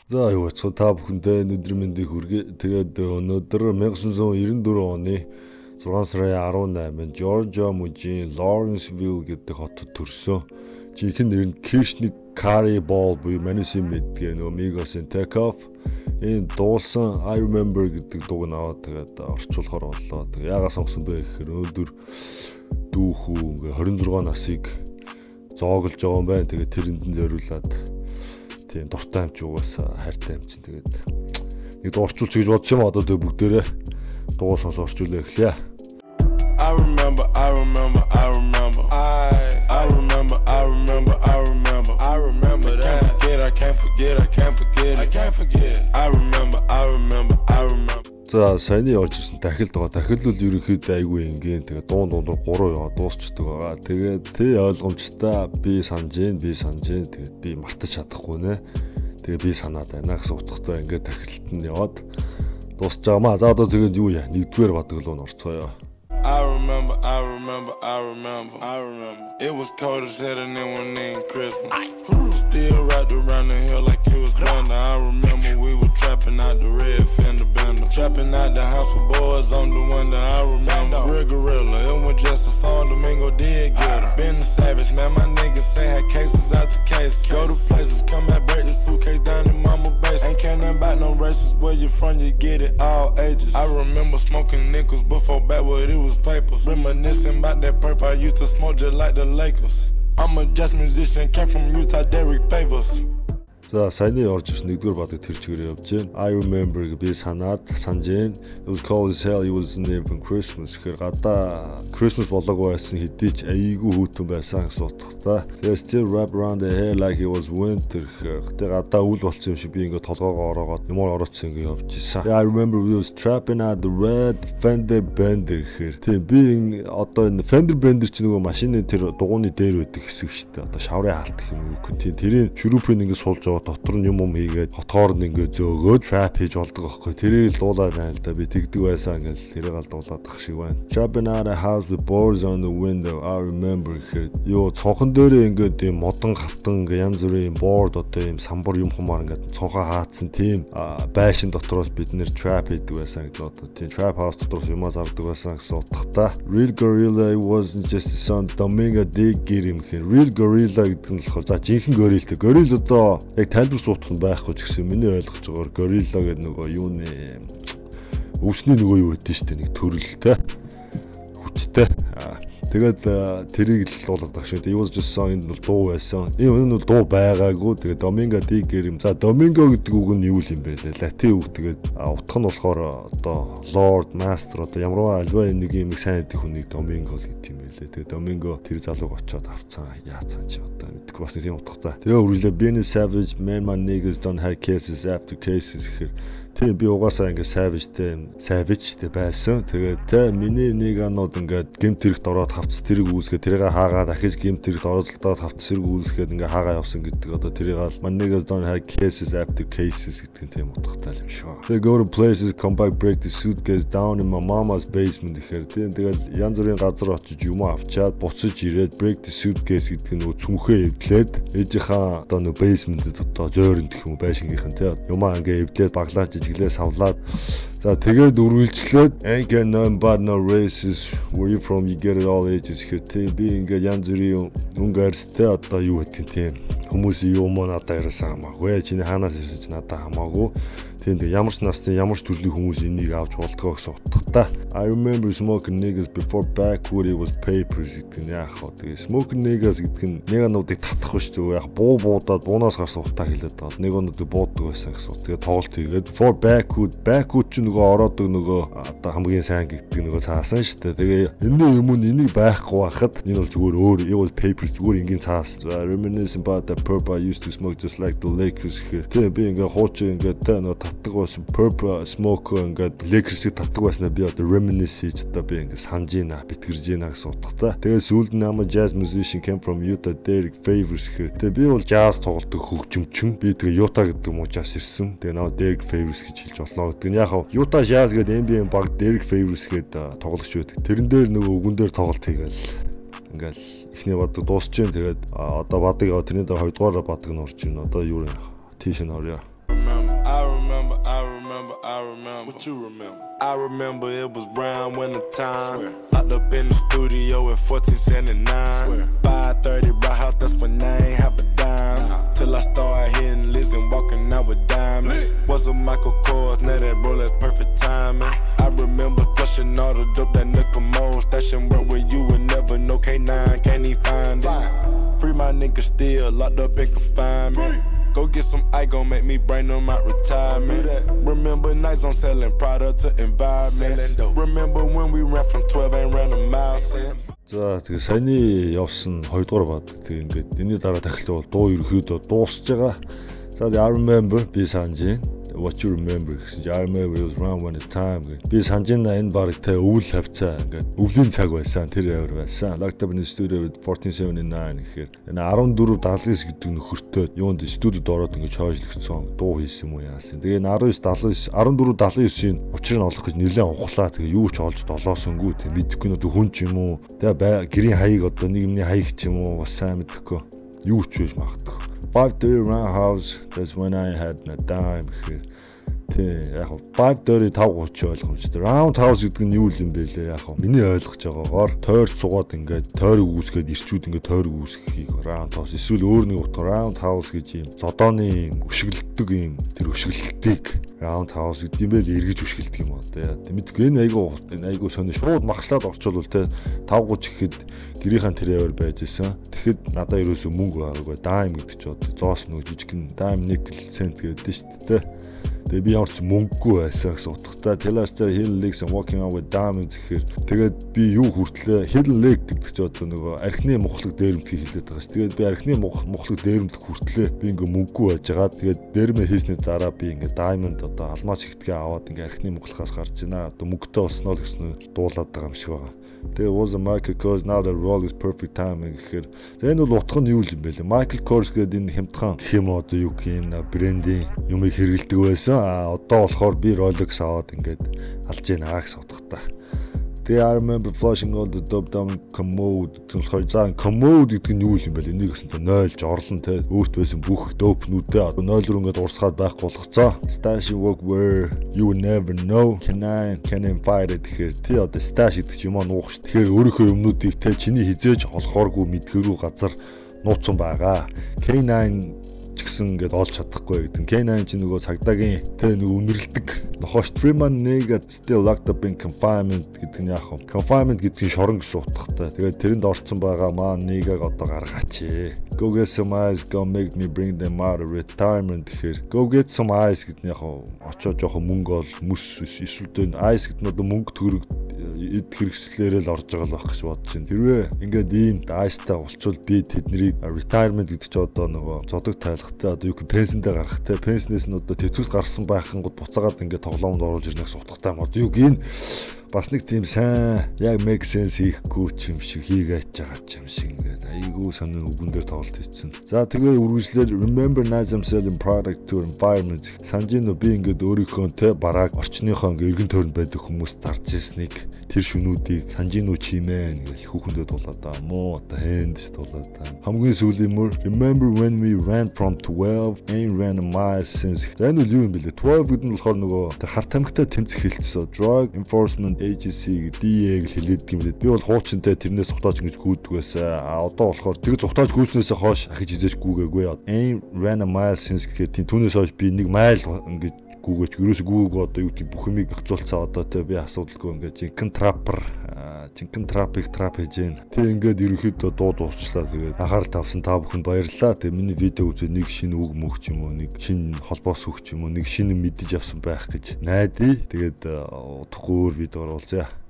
За юу ч та бүхэндээ өнөөдөр мэндийг хүргэе. Тэгээд өнөөдөр 1994 оны 6 сарын 18-нд Жоржиа мужийн Lawrenceville гэдэг хотод төрсөн. Жинхэнэ нэр нь Kirshnik Carey Ball буюу Manus мэдгээр нөгөө Migos-ын Take Off. Энэ дуулсан I Remember гэдэг дууг наваад тэгээд орчуулахаар боллоо. Тэгээд яагаад сонгосон бэ гэхээр өнөөдөр дүүхүү ингээ 26 насыг зооглож байгаа юм байна. Тэгээд тэрэнд нь зориулаад тийм дуртай амч угаасаа хайртай амч. Тэгээд нэг дуурчуулж гэж бодсон юм одоо тэгээд бүгдээрээ дуу сонсоо орчуулъя эхлэе. I remember that. I can't forget. I remember. За саяны орж ирсэн дахилд байгаа. Дахил бол ерөнхийдөө айгүй ингийн тэгээ дундуур 3 яваа дуусчдаг байгаа. Тэгээд тий ойлгомжтой би санаж гин тэгээд би мартаж чадахгүй нэ. Тэгээ би санаад байна гэсэн утгатай ингээд дахилт нь яваад дуусч байгаа маа. За одоо тэгээд юу яа? Нэгдүгээр бадаг руу орцгоё. I remember. It was cold as hell and then one in Christmas. Still wrapped around the hill like it was thunder. I remember we were trapping out the red fender bender. Trapping out the house with boys on the window. I remember Real Gorilla. It was just a song Domingo did get her. Been a savage, man. My niggas say had cases out the case. Go to places, come back, break the suitcase down in mama base. Ain't care nothing about no races. Where you from, you get it all ages. I remember smoking nickels before backward it was papers. Reminiscing about that purple I used to smoke just like the Lakers. I'm a jazz musician, came from Utah, Derek Favors. За саяны орж ирсэн нэгдүгээр бадаг тэр чигээр явж гин. I remember би санаж гин. It was cold as hell, it was never Christmas. Хэр гадаа Christmas болоогүй байсан хэдий ч айгүй хүүтэн байсан гэсэн утгатай. Тэгээ still wrap around the hair like it was winter. Тэгээ гадаа үл болцсон юм шиг би ингээд толгоогоо ороогоод юмор ороцсон ингээд явж ирсэн. I remember we was trapping out the red fender bender гэхээр. Тэгээ би одоо энэ fender bender чи нөгөө машины тэр дугууны дээр байдаг хэсэг шүү дээ. Одоо шаврын хаалт гэх юм уу. Тэрийн шүрүүпийг ингээд суулж дотор нь юм хийгээд хотоор нь ингээ зөөгөөд trap хийж болдог байхгүй. Тэрийг л дуулаад байна л да. Би тэгдэг байсан ингээл тэрийг л дуулаад ах шиг байна. Trapping out a house with boards on the window. I remember гэхэд ёо цонхон дээрээ ингээд юм модон хавтан ингээ янз бүрийн board одоо юм самбар юм хумаар ингээд цонхоо хаацсан тийм байшин дотроос бид нэр trap хийдэг байсан гэдэг одоо тийм trap house дотроос юмаа зардаг байсан гэсэн утгатай. Real Gorilla wasn't just a song Domingo did get him. Real Gorilla гэдэг нь болохоор за жинхэнэ gorilla. Gorilla одоо тайлбар суутах нь байхгүй ч гэсэн миний ойлгож байгаагаар горилла гэдэг нөгөө юуны өвсний нөгөө юу гэдэг нь шүү дээ нэг төрөлтэй хүчтэй. Тэгээд тэрийг л дуулдаг шүү дээ. Юус just song энэ бол дуу байсан. Энэ бол дуу байгаагүй. Тэгээд Domingo Digger юм. За Domingo гэдэг үг нь юу юм бэ лээ? Латин үг. Тэгээд утга нь болохоор одоо Lord, Master одоо ямарваа альва нэг юм сайн идэх хүнийг Domingo л гэдэг юм байлээ. Тэгээд Domingo тэр залууг очиод авцсан. Яацсан ч одоо мэдгүй бас нэг юм утгатай. Тэгээ үргэлээ being a savage man my niggas don't have cases after cases гэхээр тийм би угаасаа ингээ savage байсан. Тэгээд миний нэг анууд ингээд гэмт хэрэгт ороод хавц тэрэг үүсгээд тэрийг хаагаад дахиж гэмт хэрэгт оролдоод хавц тэрэг үүсгээд ингээ хаагаа явсан гэдэг одоо тэрийг ал манайгаас don't have cases after cases гэдэг нь тийм утгатай юм шүү. They go to places come back break the suitcase down in my mama's basement гэхээр тийм тэгэл янз бүрийн газар очиж юм авчаад буцаж ирээд break the suitcase гэдэг нь нөгөө цүнхээ эвдлээд ээжийнхаа одоо нөгөө basemenтэд одоо зөөрөнд гэх юм байшингийнхэн тийм юмаа ингээ эвдлээд баглаач гэлээ савлаад за тэгээд үргэлжлээд ain't got nothing but no races where you from you get it all ages гэхтээ би ингээ янз бүрийн өнгөрстэй одоо юу гэдэг тийм хүмүүсийн юм надад ирсэн хамаагүй чиний хаанаас ирсэн ч надад хамаагүй тийм ямар ч насны ямар ч төрлийн хүмүүс энийг авч болдгоо гэсэн утгатай. I remember smoking niggas before backwood it was papers гэдэг нь яах вэ? Тэгээ smoking niggas гэдэг нь нэг ануудыг татах биш үү? Яг буудаад буунаас гарсан утаа хэлээд байгаа. Нэг ануудыг бууддаг байсан гэсэн. Тэгээ тоглолт хийгээд before backwood ч нөгөө ороодог нөгөө одоо хамгийн сайн гэдэг нөгөө цаасан шүү дээ. Тэгээ энэ юм энийг байхгүй байхад энэ бол зүгээр өөр it was papers зүгээр ингийн цаас. Reminiscing about the purple I used to smoke just like the Lakers гэхээр тэгээ би ингээ хуучин ингээ тэ нөгөө татдаг байсан purple smoke ингээд Lakers-ийг татдаг байснаа би одоо reminisce хийж одоо би ингээд санаж ийна битгэрж ийна гэсэн утгатай. Тэгээ сүүлд нь ама jazz musician came from Utah Derek Favors гэхээр тэгээ би бол jazz тоглодог хөгжимчин. Би тэгээ Utah гэдэг мужаас ирсэн. Тэгээ наа Derek Favors гэж хэлж болно гэдэг нь яг Utah Jazz гэдэг NBA баг Derek Favors гэдэг тоглогч байдаг. Тэрэн дээр нөгөө үгэн дээр тоглолт хийгээл ингээл эхний бадаг дуусч जैन тэгээд одоо бадаг яваа тэрний дараа 2 дугаар бадаг нь орж ийн одоо юу тийш нь орё. I remember. What you remember? I remember it was brown winter time. Locked up in the studio at 1479. 5:30 right house, that's when I ain't have a dime. Till I started hitting lists and walking out with diamonds. Was a Michael Kors, now that bro, that's perfect timing. I remember flushing all the dope that nickel mold, stashing work where you would never know. K9 can't even find it. Free my niggas still locked up in confinement. Go get some ice, gon' make me bring them out retirement. Remember nights on selling product to environment. Remember when we ran from 12 and ran a mile since. За тэгээ саяны явсан 2 дугаар бат. Тэгээ ингээд энэний дараа тахилт бол дуу ерөөхдөө дуусж байгаа. За I remember би санаж байна. What you remember гэсэн чи I remember it was around when the time би санаж байна энэ баг тэ өвөл хавцаа ингээд өвлийн цаг байсан тэр явар байсан. Locked up in the studio with 1479 гэхээр энэ 1479 гэдэг нөхөртөө юунд студид ороод ингээд хойшлогдсон дуу хийсэн юм уу яасан. Тэгээ 1979 1479-ийн учрыг олох гэж нэлээд ухлаа. Тэгээ юу ч олж долоосонгүй тэг мэдэхгүй нөт хүн ч юм уу. Тэгээ гэрийн хаяг одоо нэг юмний хаяг ч юм уу бас сайн мэдэхгүй. Юу ч биш магадгүй. 5:30 roundhouse, that's when I had a dime гэхээр тий яг 5:30 5:30 ойлгомжтой. Roundhouse гэдэг нь юу юм бэ лээ яг миний ойлгож байгаагаар тойрч суугаад ингээд тойрог үүсгээд ирчүүд ингээд тойрог үүсгэхийг roundhouse эсвэл өөр нэг утга roundhouse гэж юм зодооны өшгөлдөг юм тэр өшгөлтийг roundhouse гэдэг юм байл эргэж өшгөлдөг юм аа тий мэдгүй энэ айгуу сони шууд махлаад орчвол тий 5:30 гэхэд гэрийнхэн тэр яваар байж исэн. Тэгэхэд надад ерөөсөө мөнгө байгаагүй dime гэдэг ч одоо зоос нөгөө жижигхэн dime nickel cent гэдэг шүү дээ. Тэгээ би ямар ч мөнгөгүй байсан гэсэн утгатай Telestar Hidden Legs and Walking On with Diamonds гэхээр тэгээд би юу хүртлээ Hidden Leg гэдэг ч одоо нөгөө архины мухлаг дээрэмдгийг хэлээд байгаа ш. Тэгээд би архины мухлаг дээрэмдэх хүртлээ би ингээ мөнгөгүй байж байгаа. Тэгээд дээрмэ хийсний дараа би ингээ Diamond одоо алмаз ихтгээ аваад ингээ архины мухлагаас гарч ийна. Одоо мөнгөтэй болсноо л гэсэн дуулаад байгаа юм шиг байгаа. Тэгээ was a Michael Kors now the roll is perfect timing гэхээр энэ бол утга нь юу юм бэ лээ. Michael Kors гэдэг энэ хямдхан гэх юм одоо юу гэх энэ брендийн юмыг хэрэгэлдэг байсан. Одоо болохоор би Rolex аваад ингээд алж ийна гэсэн утгатай. Тэгээ I remember flashing all the dope down commode гэдэг нь болохоор за commode гэдэг нь юу юм бэ лээ. Энийг гэсэн чинь 0 жорлон те өөрт байсан бүх dope-нүүдээ 0 руу ингээд урсгаад байхгүй болгоцоо. Stash work where you never know can fight it гэхээр тий одоо stash гэдэг чинь юм аа нуух ш. Тэгэхээр өөрийнхөө юмнуудыг те чиний хизээж олохооргүй мэдгэрүү газар нууцсан байгаа. K9 гэсэн ингээд олж чадахгүй гэдэг. K9 чинь нөгөө цагдаагийн тэ нэг үнэрлдэг нохоош Freeman Nega still locked up in confinement гэдэг нь яах вэ? Confinement гэдэг нь шорон гэсэн утгатай. Тэгээд тэрэнд орцсон байгаа маа Negag одоо гаргаач. Go get some eyes, go make me bring them out of retirement гэхээр go get some eyes гэдэг нь яах вэ? Очоо жоохон мөнгө ол мүс эсвэл дээн eyes гэдэг нь одоо мөнгө төгрөг эд хэрэгслээрээ л орж байгаа л байх гэж бодож байна. Тэрвээ ингээд ийм eyes-тай болцвол би тэднийг retirement гэдэг чинь одоо нөгөө зодог тайлхтай одоо юу гэх пенсэндээ гарахтай пенснээс нь одоо тэтгэл гарсан байхын гол буцаагаад ингээд тоглоомд оруулж ирнэ гэсэн утгатай юм. Одоо юу гин бас нэг тийм сайн яг make sense хийхгүй ч юм шиг хийгээч байгаа ч юм шиг ингээд айгүй сонин үгэн дээр тоглолт хийсэн. За тэгээ үргэлжлээд remember nights I'm selling product to environment санжино би ингээд өөрийнхөө те барааг орчныхоо ингээд эргэн тойронд байдаг хүмүүс зарж ирснийг тэр шүнүүдийг санжино чимэн гэж хүүхэндээ дуулаад байгаа мó одоо хэнд дуулаад байгаа. Хамгийн сүүлийн мөр remember when we ran from 12 ain't ran a mile since. Энэ үл юу юм бэлээ 12 гэдэг нь болохоор нөгөө харт тамхитай тэмцэх хэлцсэн drug enforcement agency DEA-г хэлээдэг юм лээ. Би бол хуучинтай тэрнээс зугтааж ингэж гүйдэг байсан. Одоо болохоор тэр зугтааж гүйснээсээ хойш ахиж хизээч гүүгээгүй. Ain't ran a mile since гэхээр түүнээс хойш би нэг майл ингэж гүүгээч ерөөсөө гүүг одоо юу гэдэг бүх юмыг гацуулцаа одоо тэ би асуудалгүй ингээд жинхэнэ трап хийж гин. Тэг ингээд ерөнхийдөө дуу дуусчлаа. Тэгээд анхаарал тавьсан та бүхэнд баярлалаа. Тэг миний видео үзээ нэг шинэ үг мөх ч юм уу нэг шинэ холбоос өгч юм уу нэг шинэ мэдэж авсан байх гэж найдаа. Тэгээд удахгүй өөр видео оруулъя.